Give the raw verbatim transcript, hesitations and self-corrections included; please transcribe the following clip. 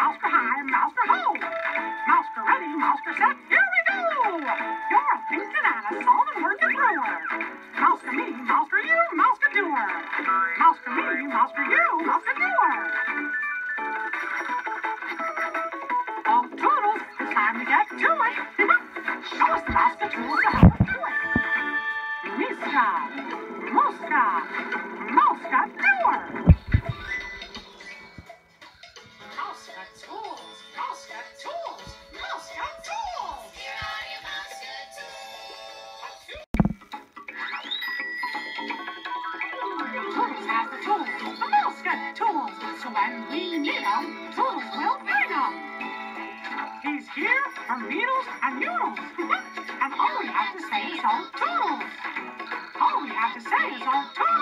Mouser high, Mouser ho. Mouser ready, Mouser set, here we go. You're a thinking and a solving working brewer. Mouser me, Mouser you, Mouser doer. Mouser me, Mouser you, Mouser doer. Oh, Toodles, it's time to get to it. Show us the Mouser tools to help us do it. Miska, Muska, Mouska doer. Mouska tools, Mouska tools, Mouska tools. Here are your Mouska tools. Toodles has the tools, the Mouska tools. So when we need them, Toodles will bring them. He's here for needles and noodles. And all we have to say is all Toodles. All we have to say is all Toodles.